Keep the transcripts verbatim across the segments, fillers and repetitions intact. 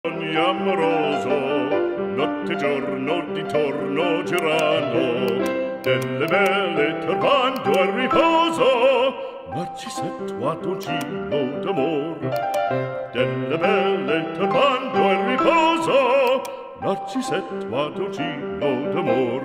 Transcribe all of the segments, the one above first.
Ogni amoroso, notte e giorno di torno girando, delle belle turbando al riposo, Narcisetto a dolcino d'amor. Delle belle turbando al riposo, Narcisetto a dolcino d'amor.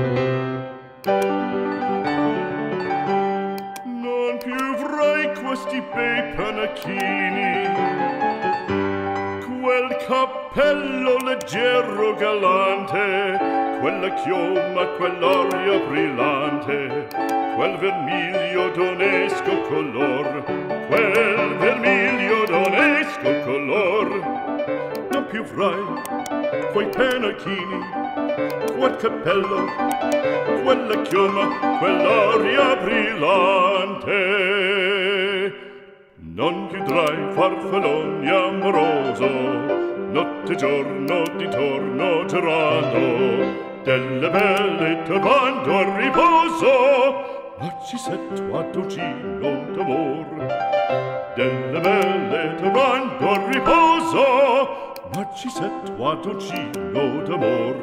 Non più avrai questi bei panacchini, quel cappello leggero galante, quella chioma, quell'aria brillante, quel vermiglio d'onesco color, quel vermiglio d'onesco color. Non più avrai quei pennacchini, quel cappello, quella chioma, quell'aria brillante. Non più drai farfalloni amoroso, notte e giorno di torno girando, delle belle turbando al riposo, Narcisetto a dolcino d'amor. Delle belle turbando al riposo, Narcisetto a dolcino d'amor.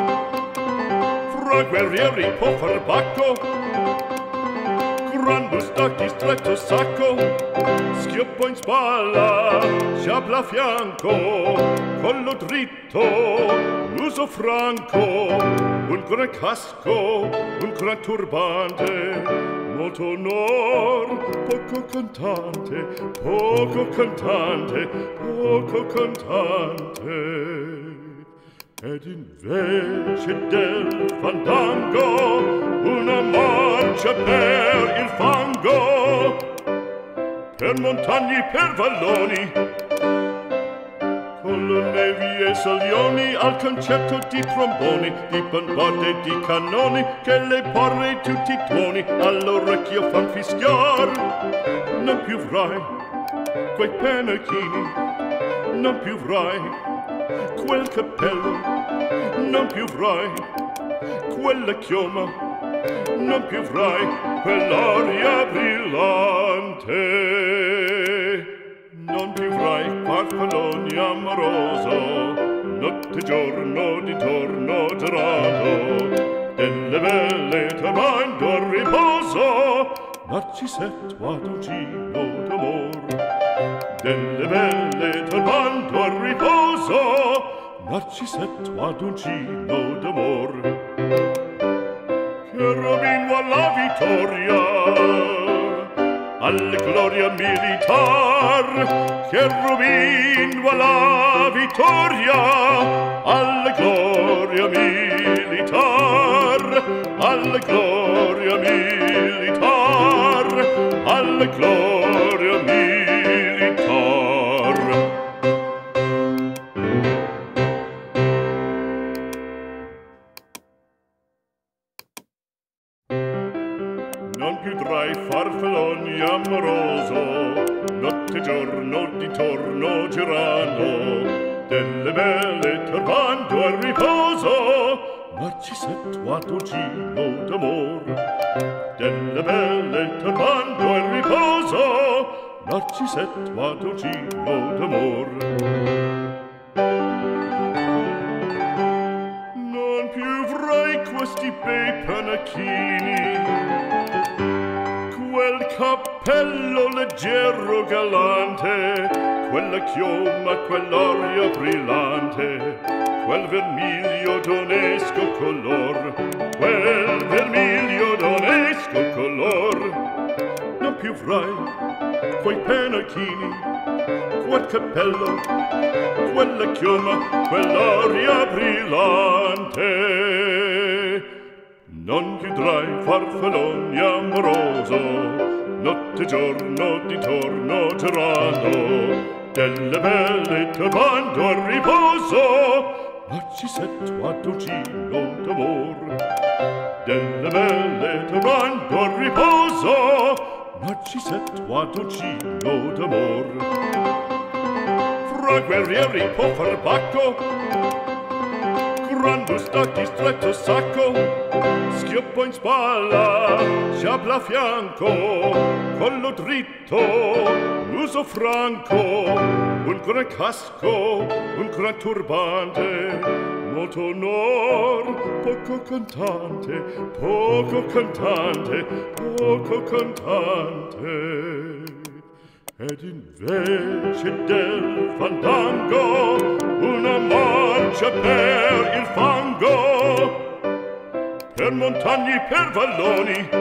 Fra guerrieri può far bacco, grande stacchi, stretto sacco, schioppo in spalla, sciabla a fianco, collo dritto, muso franco, un gran casco, un gran turbante, molto onor, poco cantante, poco cantante, poco cantante. Ed invece del fandango una marcia per il fango, per montagne, per valloni, con le nevi e salioni, al concerto di tromboni, di bombarde e di cannoni, che le porre tutti i tuoni all'orecchio fan fischiar. Non più avrai quei pennacchini, non più avrai quel cappello, non più avrai quella chioma, non più avrai quell'aria brillante. Non più avrai farfalloni amoroso, notte e giorno di torno girando, delle belle turbando al riposo, Narcisetto a dolcino d'amor. Delle belle turbando al riposo, Narcisetto a dolcino d'amor. Cherubino alla vittoria, alla gloria militar, cherubino alla vittoria, alla gloria militar, alla gloria militar, alla gloria militar. Non più drai farfalloni amoroso, notte e giorno di torno girando, delle belle turbando al riposo, Narcisetto a dolcino d'amor. Delle belle turbando al riposo, Narcisetto a dolcino d'amor. Non più avrai questi bei panacchini, quel cappello leggero galante, quella chioma, quell'aria brillante, quel vermiglio d'onesco color, quel vermiglio d'onesco color. Non più avrai quei pennacchini, quel cappello, quella chioma, quell'aria brillante. Non più drai farfalloni amoroso, notte e giorno di torno girando, delle belle turbando al riposo, Narcisetto a dolcino d'amor. Delle belle turbando al riposo, Narcisetto a dolcino d'amor. Fra guerrieri può far bacco, grande stacchi, stretto sacco, schioppo in spalla, sciabla a fianco, collo dritto, l'uso franco, un gran casco, un gran turbante, molto onor, poco cantante, poco cantante, poco cantante. Ed invece del fandango una marcia per il fango, per montagne, per valloni,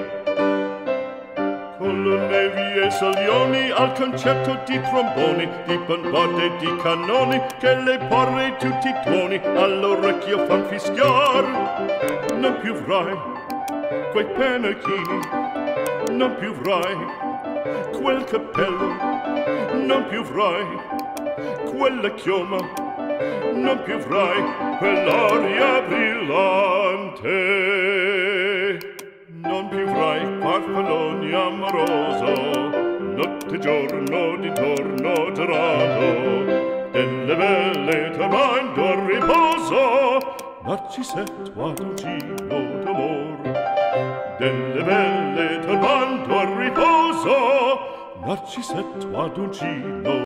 con le nevi e salioni, al concerto di tromboni, di bombardie e di cannoni, che le porre tutti i tuoni all'orecchio fan fischiar. Non più vrai quei pennacchini, non più vrai quel cappello, non più vrai quella chioma, non più vrai quell'aria brillante, non più vrai farfalloni amoroso, notte e giorno di torno girato, delle belle tornando a riposo, Narcisetto ad un giro d'amor. Delle belle tornando a riposo, Narcisetto ad un giro